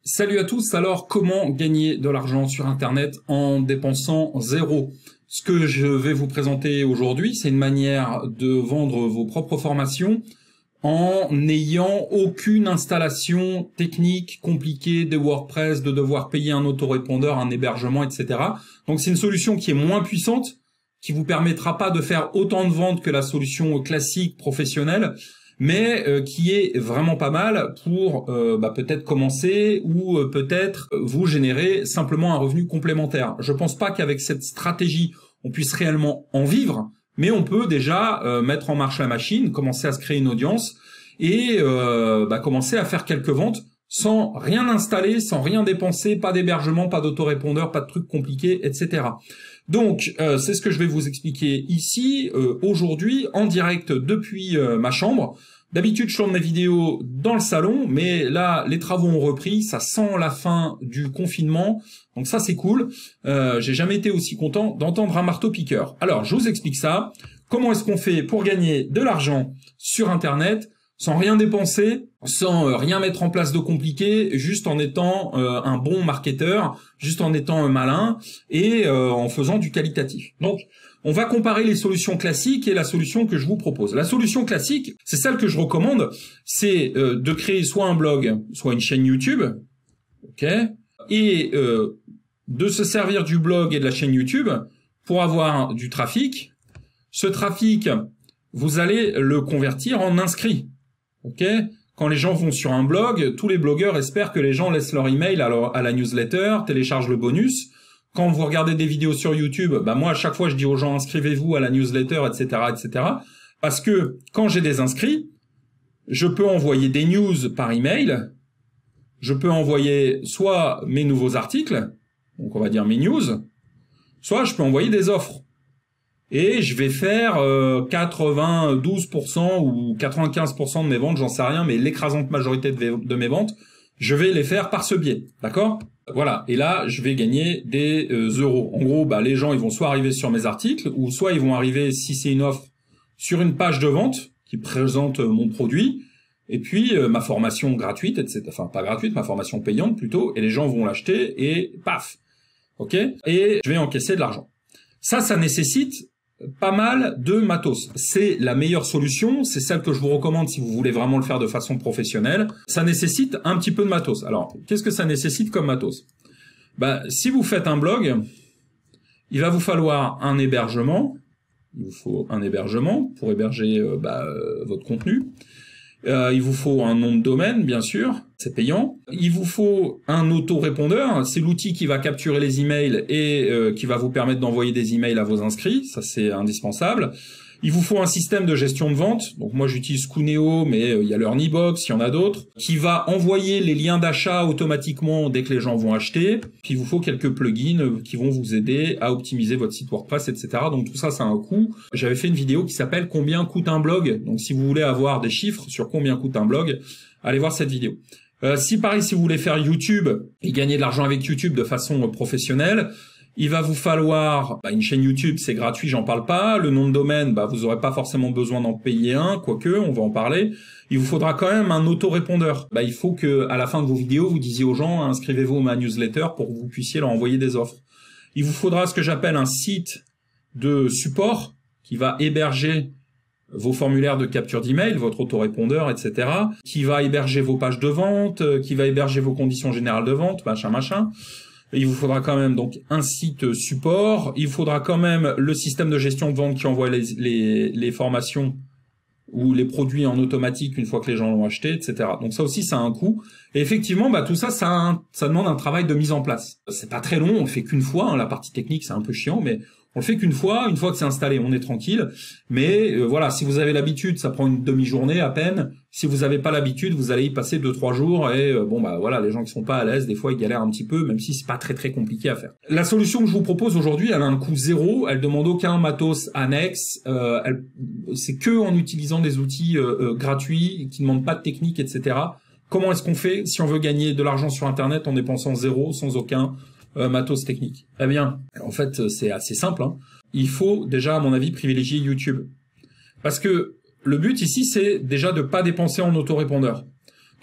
Salut à tous, alors comment gagner de l'argent sur Internet en dépensant zéro? Ce que je vais vous présenter aujourd'hui, c'est une manière de vendre vos propres formations en n'ayant aucune installation technique compliquée de WordPress, de devoir payer un autorépondeur, un hébergement, etc. Donc c'est une solution qui est moins puissante, qui vous permettra pas de faire autant de ventes que la solution classique professionnelle, mais qui est vraiment pas mal pour peut-être commencer ou peut-être vous générer simplement un revenu complémentaire. Je pense pas qu'avec cette stratégie, on puisse réellement en vivre, mais on peut déjà mettre en marche la machine, commencer à se créer une audience et commencer à faire quelques ventes sans rien installer, sans rien dépenser, pas d'hébergement, pas d'autorépondeur, pas de trucs compliqués, etc. Donc, c'est ce que je vais vous expliquer ici, aujourd'hui, en direct depuis ma chambre. D'habitude, je tourne mes vidéos dans le salon, mais là, les travaux ont repris, ça sent la fin du confinement, donc ça, c'est cool. J'ai jamais été aussi content d'entendre un marteau-piqueur. Alors, je vous explique ça. Comment est-ce qu'on fait pour gagner de l'argent sur Internet sans rien dépenser, sans rien mettre en place de compliqué, juste en étant un bon marketeur, juste en étant malin et en faisant du qualitatif. Donc, on va comparer les solutions classiques et la solution que je vous propose. La solution classique, c'est celle que je recommande, c'est de créer soit un blog, soit une chaîne YouTube, ok, et de se servir du blog et de la chaîne YouTube pour avoir du trafic. Ce trafic, vous allez le convertir en inscrits. Ok, quand les gens vont sur un blog, tous les blogueurs espèrent que les gens laissent leur email à la newsletter, téléchargent le bonus. Quand vous regardez des vidéos sur YouTube, moi à chaque fois je dis aux gens inscrivez-vous à la newsletter, etc., etc. Parce que quand j'ai des inscrits, je peux envoyer des news par email. Je peux envoyer soit mes nouveaux articles, donc on va dire mes news, soit je peux envoyer des offres. Et je vais faire 92% ou 95% de mes ventes, j'en sais rien, mais l'écrasante majorité de mes ventes, je vais les faire par ce biais, d'accord? Voilà, et là, je vais gagner des euros. En gros, les gens, ils vont soit arriver sur mes articles, ou soit ils vont arriver, si c'est une offre, sur une page de vente qui présente mon produit, et puis ma formation gratuite, etc. Enfin, pas gratuite, ma formation payante plutôt, et les gens vont l'acheter, et paf, ok? Et je vais encaisser de l'argent. Ça nécessite pas mal de matos. C'est la meilleure solution, c'est celle que je vous recommande si vous voulez vraiment le faire de façon professionnelle. Ça nécessite un petit peu de matos. Alors, qu'est-ce que ça nécessite comme matos? Si vous faites un blog, il va vous falloir un hébergement. Il vous faut un hébergement pour héberger votre contenu. Il vous faut un nom de domaine, bien sûr, c'est payant. Il vous faut un autorépondeur, c'est l'outil qui va capturer les emails et qui va vous permettre d'envoyer des emails à vos inscrits, ça c'est indispensable. Il vous faut un système de gestion de vente, donc moi j'utilise Kuneo, mais il y a l'Earnybox, il y en a d'autres, qui va envoyer les liens d'achat automatiquement dès que les gens vont acheter. Puis il vous faut quelques plugins qui vont vous aider à optimiser votre site WordPress, etc. Donc tout ça, ça a un coût. J'avais fait une vidéo qui s'appelle « Combien coûte un blog ?» Donc si vous voulez avoir des chiffres sur combien coûte un blog, allez voir cette vidéo. Si vous voulez faire YouTube et gagner de l'argent avec YouTube de façon professionnelle, il va vous falloir une chaîne YouTube, c'est gratuit, j'en parle pas. Le nom de domaine, vous n'aurez pas forcément besoin d'en payer un, quoique, on va en parler. Il vous faudra quand même un autorépondeur. Il faut que à la fin de vos vidéos, vous disiez aux gens, inscrivez-vous à ma newsletter pour que vous puissiez leur envoyer des offres. Il vous faudra ce que j'appelle un site de support qui va héberger vos formulaires de capture d'email, votre autorépondeur, etc., qui va héberger vos pages de vente, qui va héberger vos conditions générales de vente, machin. Il vous faudra quand même donc un site support, il vous faudra quand même le système de gestion de vente qui envoie les formations ou les produits en automatique une fois que les gens l'ont acheté, etc. Donc ça aussi, ça a un coût. Et effectivement, tout ça, ça demande un travail de mise en place. C'est pas très long, on le fait qu'une fois, la partie technique, c'est un peu chiant, mais on le fait qu'une fois que c'est installé, on est tranquille. Mais voilà, si vous avez l'habitude, ça prend une demi-journée à peine. Si vous n'avez pas l'habitude, vous allez y passer 2-3 jours et voilà, les gens qui sont pas à l'aise, des fois ils galèrent un petit peu, même si c'est pas très compliqué à faire. La solution que je vous propose aujourd'hui, elle a un coût zéro, elle demande aucun matos annexe, c'est que en utilisant des outils gratuits qui ne demandent pas de technique, etc. Comment est-ce qu'on fait si on veut gagner de l'argent sur Internet en dépensant zéro, sans aucun matos technique? Eh bien, en fait, c'est assez simple. Il faut déjà, à mon avis, privilégier YouTube. Parce que le but ici, c'est déjà de pas dépenser en autorépondeur.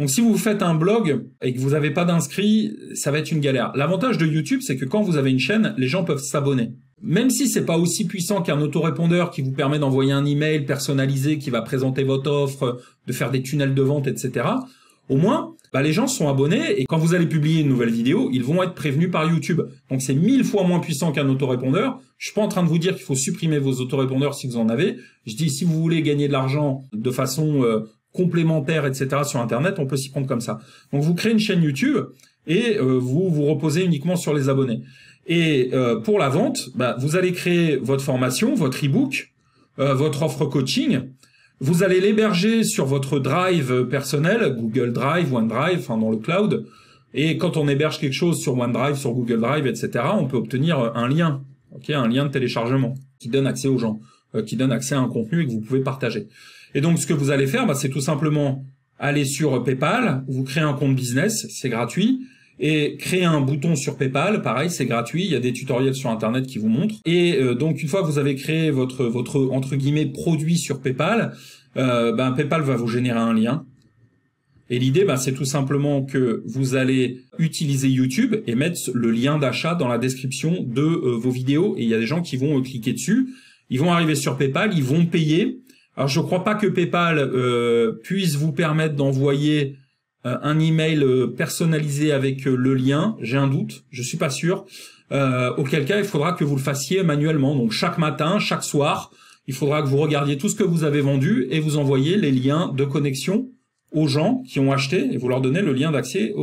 Donc si vous faites un blog et que vous n'avez pas d'inscrits, ça va être une galère. L'avantage de YouTube, c'est que quand vous avez une chaîne, les gens peuvent s'abonner. Même si c'est pas aussi puissant qu'un autorépondeur qui vous permet d'envoyer un email personnalisé qui va présenter votre offre, de faire des tunnels de vente, etc. Au moins, les gens sont abonnés et quand vous allez publier une nouvelle vidéo, ils vont être prévenus par YouTube. Donc c'est 1000 fois moins puissant qu'un autorépondeur. Je suis pas en train de vous dire qu'il faut supprimer vos autorépondeurs si vous en avez. Je dis si vous voulez gagner de l'argent de façon complémentaire, etc. sur Internet, on peut s'y prendre comme ça. Donc vous créez une chaîne YouTube et vous vous reposez uniquement sur les abonnés. Et pour la vente, vous allez créer votre formation, votre e-book, votre offre coaching. Vous allez l'héberger sur votre Drive personnel, Google Drive, OneDrive, enfin dans le cloud. Et quand on héberge quelque chose sur OneDrive, sur Google Drive, etc., on peut obtenir un lien, un lien de téléchargement qui donne accès aux gens, qui donne accès à un contenu et que vous pouvez partager. Et donc ce que vous allez faire, c'est tout simplement aller sur PayPal, vous créez un compte business, c'est gratuit. Et créer un bouton sur PayPal, pareil, c'est gratuit. Il y a des tutoriels sur Internet qui vous montrent. Et donc, une fois que vous avez créé votre entre guillemets produit sur PayPal, PayPal va vous générer un lien. Et l'idée, c'est tout simplement que vous allez utiliser YouTube et mettre le lien d'achat dans la description de vos vidéos. Et il y a des gens qui vont cliquer dessus. Ils vont arriver sur PayPal, ils vont payer. Alors, je ne crois pas que PayPal puisse vous permettre d'envoyer un email personnalisé avec le lien, j'ai un doute, je suis pas sûr. Auquel cas, il faudra que vous le fassiez manuellement. Donc chaque matin, chaque soir, il faudra que vous regardiez tout ce que vous avez vendu et vous envoyez les liens de connexion aux gens qui ont acheté et vous leur donnez le lien d'accès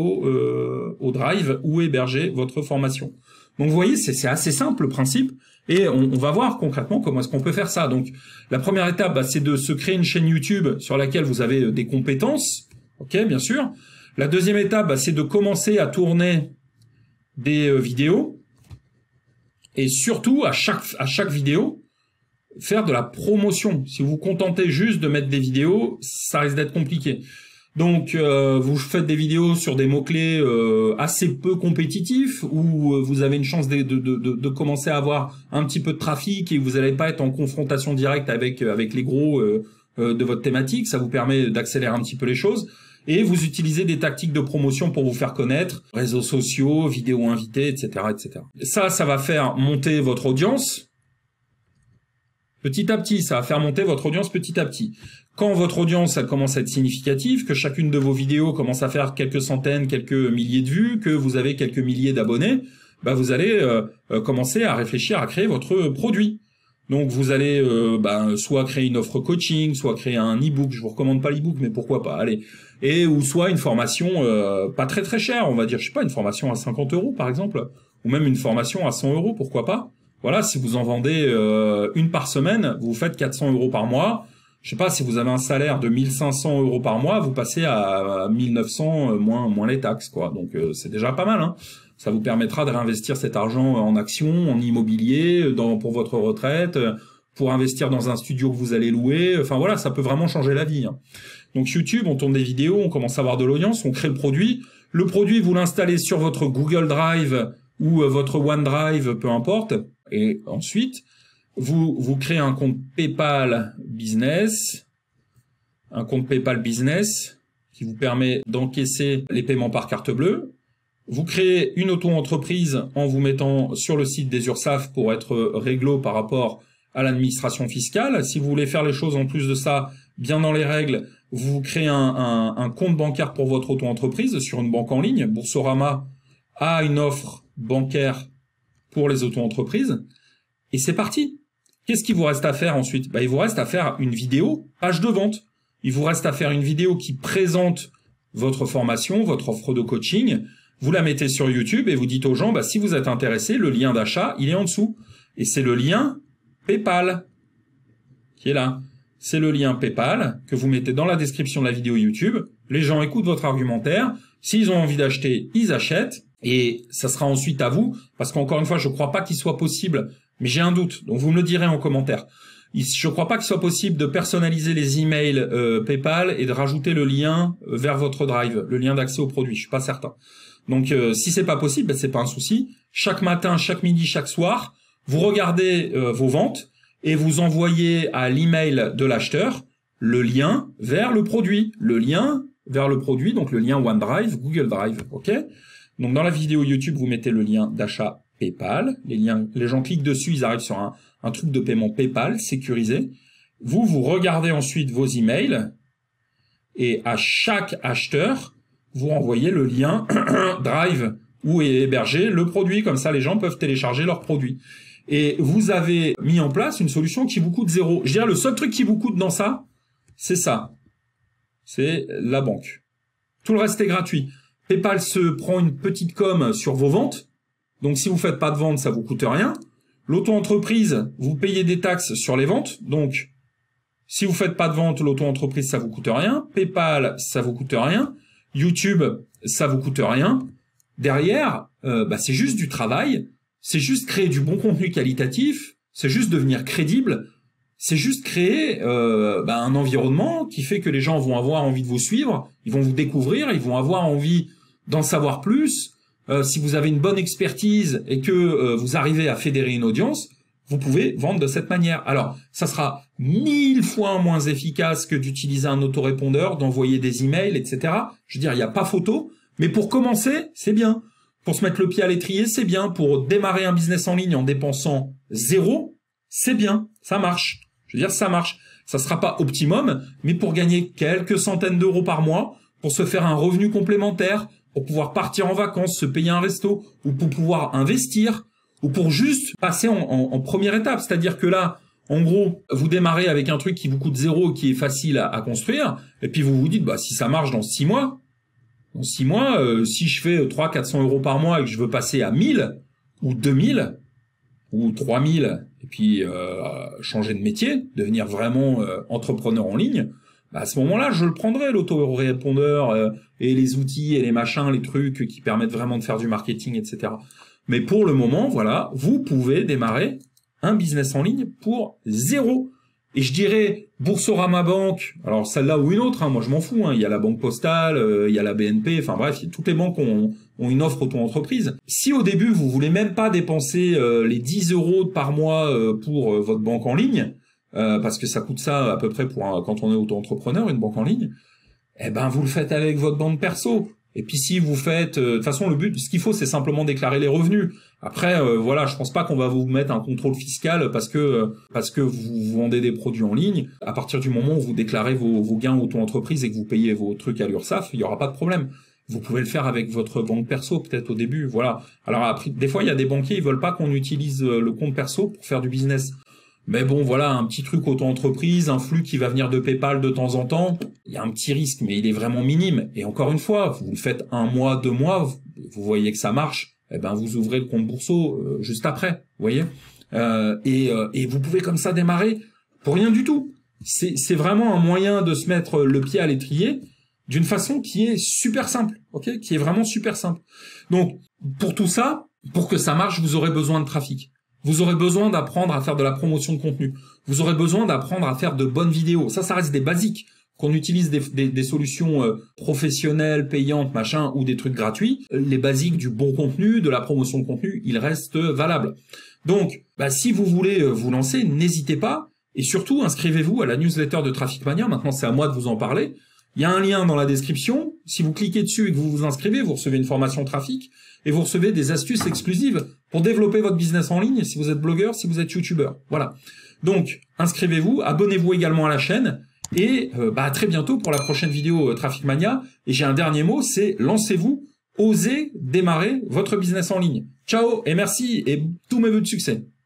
au Drive où héberger votre formation. Donc vous voyez, c'est assez simple le principe et on va voir concrètement comment est-ce qu'on peut faire ça. Donc la première étape, c'est de se créer une chaîne YouTube sur laquelle vous avez des compétences. Ok, bien sûr. La deuxième étape, c'est de commencer à tourner des vidéos et surtout à chaque vidéo faire de la promotion. Si vous vous contentez juste de mettre des vidéos, ça risque d'être compliqué. Donc vous faites des vidéos sur des mots-clés assez peu compétitifs où vous avez une chance de commencer à avoir un petit peu de trafic et vous n'allez pas être en confrontation directe avec les gros de votre thématique. Ça vous permet d'accélérer un petit peu les choses. Et vous utilisez des tactiques de promotion pour vous faire connaître, réseaux sociaux, vidéos invitées, etc., etc. Ça va faire monter votre audience petit à petit. Ça va faire monter votre audience petit à petit. Quand votre audience, elle commence à être significative, que chacune de vos vidéos commence à faire quelques centaines, quelques milliers de vues, que vous avez quelques milliers d'abonnés, vous allez commencer à réfléchir à créer votre produit. Donc vous allez soit créer une offre coaching, soit créer un e-book. Je vous recommande pas l'e-book, mais pourquoi pas, allez. Et ou soit une formation pas très très chère, on va dire, je sais pas, une formation à 50 € par exemple, ou même une formation à 100 €, pourquoi pas. Voilà, si vous en vendez une par semaine, vous faites 400 € par mois. Je sais pas, si vous avez un salaire de 1500 € par mois, vous passez à 1900 moins les taxes, quoi. Donc c'est déjà pas mal, hein. Ça vous permettra de réinvestir cet argent en actions, en immobilier, pour votre retraite, pour investir dans un studio que vous allez louer. Enfin voilà, ça peut vraiment changer la vie, hein. Donc YouTube, on tourne des vidéos, on commence à avoir de l'audience, on crée le produit. Le produit, vous l'installez sur votre Google Drive ou votre OneDrive, peu importe. Et ensuite, vous créez un compte PayPal Business, qui vous permet d'encaisser les paiements par carte bleue. Vous créez une auto-entreprise en vous mettant sur le site des URSSAF pour être réglo par rapport à l'administration fiscale. Si vous voulez faire les choses en plus de ça, bien dans les règles, vous créez un compte bancaire pour votre auto-entreprise sur une banque en ligne. Boursorama a une offre bancaire pour les auto-entreprises. Et c'est parti. Qu'est-ce qu'il vous reste à faire ensuite? Il vous reste à faire une vidéo, page de vente. Il vous reste à faire une vidéo qui présente votre formation, votre offre de coaching. Vous la mettez sur YouTube et vous dites aux gens, si vous êtes intéressé, le lien d'achat, il est en dessous. Et c'est le lien PayPal qui est là. C'est le lien PayPal que vous mettez dans la description de la vidéo YouTube. Les gens écoutent votre argumentaire. S'ils ont envie d'acheter, ils achètent. Et ça sera ensuite à vous, parce qu'encore une fois, je ne crois pas qu'il soit possible, mais j'ai un doute, donc vous me le direz en commentaire. Je ne crois pas qu'il soit possible de personnaliser les emails PayPal et de rajouter le lien vers votre Drive, le lien d'accès au produit. Je suis pas certain. Donc si c'est pas possible, c'est pas un souci. Chaque matin, chaque midi, chaque soir, vous regardez vos ventes et vous envoyez à l'email de l'acheteur le lien vers le produit, le lien vers le produit, donc le lien OneDrive, Google Drive, ok? Donc dans la vidéo YouTube, vous mettez le lien d'achat PayPal. Les gens cliquent dessus, ils arrivent sur un truc de paiement PayPal sécurisé. Vous regardez ensuite vos emails et à chaque acheteur, vous renvoyez le lien Drive où est hébergé le produit. Comme ça, les gens peuvent télécharger leur produit. Et vous avez mis en place une solution qui vous coûte 0. Je dirais le seul truc qui vous coûte dans ça, c'est ça. C'est la banque. Tout le reste est gratuit. PayPal se prend une petite com sur vos ventes. Donc, si vous faites pas de vente, ça vous coûte rien. L'auto-entreprise, vous payez des taxes sur les ventes. Donc, si vous faites pas de vente, l'auto-entreprise, ça vous coûte rien. PayPal, ça vous coûte rien. YouTube, ça vous coûte rien. Derrière, c'est juste du travail. C'est juste créer du bon contenu qualitatif. C'est juste devenir crédible. C'est juste créer un environnement qui fait que les gens vont avoir envie de vous suivre. Ils vont vous découvrir. Ils vont avoir envie d'en savoir plus. Si vous avez une bonne expertise et que vous arrivez à fédérer une audience, vous pouvez vendre de cette manière. Alors, ça sera 1000 fois moins efficace que d'utiliser un autorépondeur, d'envoyer des emails, etc. Je veux dire, il n'y a pas photo. Mais pour commencer, c'est bien. Pour se mettre le pied à l'étrier, c'est bien. Pour démarrer un business en ligne en dépensant 0, c'est bien. Ça marche. Je veux dire, ça marche. Ça sera pas optimum, mais pour gagner quelques centaines d'euros par mois, pour se faire un revenu complémentaire, pour pouvoir partir en vacances, se payer un resto, ou pour pouvoir investir, ou pour juste passer en première étape. C'est-à-dire que là, en gros, vous démarrez avec un truc qui vous coûte 0, qui est facile à construire, et puis vous vous dites, si ça marche dans 6 mois, si je fais 300-400 euros par mois et que je veux passer à 1000, ou 2000, ou 3000, et puis changer de métier, devenir vraiment entrepreneur en ligne, à ce moment-là, je le prendrai, l'autorépondeur et les outils et les machins, les trucs qui permettent vraiment de faire du marketing, etc. Mais pour le moment, voilà, vous pouvez démarrer un business en ligne pour 0. Et je dirais Boursorama Banque, alors celle-là ou une autre, moi je m'en fous, il y a la Banque Postale, il y a la BNP, enfin bref, toutes les banques ont une offre auto-entreprise. Si au début vous voulez même pas dépenser les 10 euros par mois pour votre banque en ligne, parce que ça coûte ça à peu près quand on est auto-entrepreneur, une banque en ligne, vous le faites avec votre banque perso. Et puis si vous faites, de toute façon le but, ce qu'il faut c'est simplement déclarer les revenus. Après voilà, je pense pas qu'on va vous mettre un contrôle fiscal parce que vous vendez des produits en ligne. À partir du moment où vous déclarez vos gains auto-entreprise et que vous payez vos trucs à l'URSSAF, il y aura pas de problème. Vous pouvez le faire avec votre banque perso peut-être au début, voilà. Alors après, des fois il y a des banquiers, ils veulent pas qu'on utilise le compte perso pour faire du business. Mais bon, voilà, un petit truc auto-entreprise, un flux qui va venir de PayPal de temps en temps, il y a un petit risque, mais il est vraiment minime. Et encore une fois, vous le faites 1 mois, 2 mois, vous voyez que ça marche, vous ouvrez le compte Bourso juste après, vous voyez. Et vous pouvez comme ça démarrer pour rien du tout. C'est vraiment un moyen de se mettre le pied à l'étrier d'une façon qui est super simple, ok, qui est vraiment super simple. Donc, pour tout ça, pour que ça marche, vous aurez besoin de trafic. Vous aurez besoin d'apprendre à faire de la promotion de contenu. Vous aurez besoin d'apprendre à faire de bonnes vidéos. Ça reste des basiques. Qu'on utilise des solutions professionnelles, payantes, machin, ou des trucs gratuits. Les basiques du bon contenu, de la promotion de contenu, ils restent valables. Donc, si vous voulez vous lancer, n'hésitez pas. Et surtout, inscrivez-vous à la newsletter de Traffic Mania. Maintenant, c'est à moi de vous en parler. Il y a un lien dans la description. Si vous cliquez dessus et que vous vous inscrivez, vous recevez une formation trafic et vous recevez des astuces exclusives pour développer votre business en ligne si vous êtes blogueur, si vous êtes youtubeur. Voilà. Donc, inscrivez-vous, abonnez-vous également à la chaîne et à très bientôt pour la prochaine vidéo Traffic Mania. Et j'ai un dernier mot, c'est lancez-vous, osez démarrer votre business en ligne. Ciao et merci et tous mes vœux de succès.